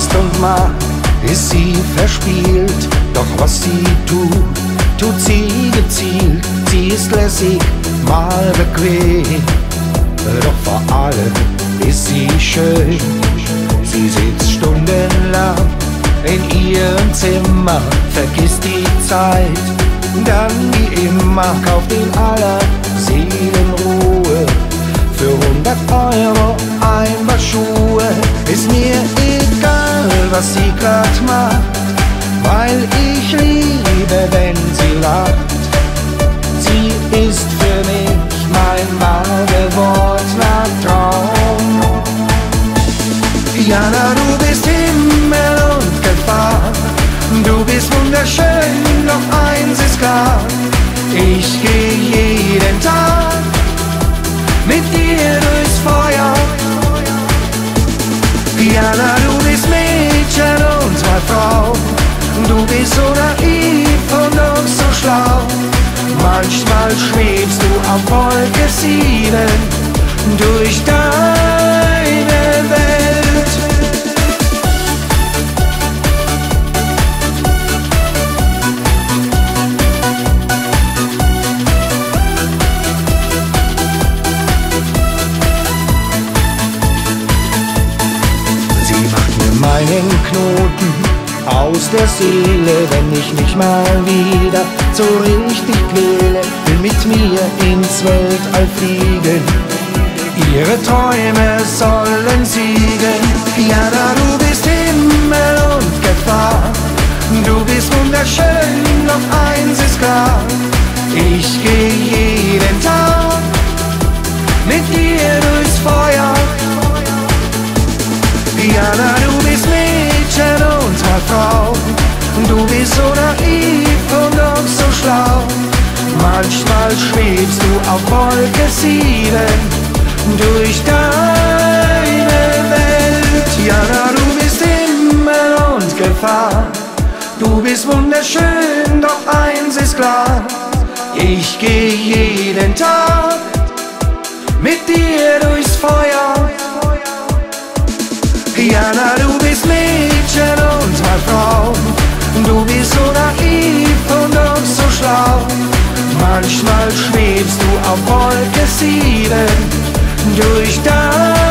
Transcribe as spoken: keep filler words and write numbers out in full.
Angst und Macht ist sie verspielt. Doch was sie tut, tut sie gezielt. Sie ist lässig, mal bequem, doch vor allem ist sie schön. Sie sitzt stundenlang in ihrem Zimmer, vergisst die Zeit, dann wie immer kauft in aller Seelenruhe für hundert Euro ein Paar Schuhe. Ist mir egal, was sie grad macht, weil ich liebe, wenn sie lacht. Sie ist für mich mein wahr gewordener Traum. Jana, du bist Himmel und Gefahr. Du bist wunderschön, doch eins ist klar: ich geh jeden Tag mit dir durchs Feuer. Jana, du bist Mädchen und mal Frau. Du bist so naiv und doch so schlau. Manchmal schwebst du auf Wolke sieben durch deine Welt. Sie macht mir meinen Knoten aus der Seele, wenn ich mich mal wieder so richtig quäle. Will mit mir ins Weltall fliegen, ihre Träume sollen siegen. Jana, du bist Himmel und Gefahr. Du bist wunderschön, doch eins ist klar: ich geh jeden Tag mit dir durchs Feuer. Jana, du bist Mädchen und mal Frau. Du bist so naiv und doch so schlau. Manchmal schwebst du auf Wolke sieben durch deine Welt. Jana, du bist Himmel und Gefahr. Du bist wunderschön, doch eins ist klar: ich geh jeden Tag mit dir durchs Feuer. Jana, du bist Mädchen und mal Frau. Du bist so naiv und doch so schlau. Manchmal schwebst du auf Wolke sieben durch deine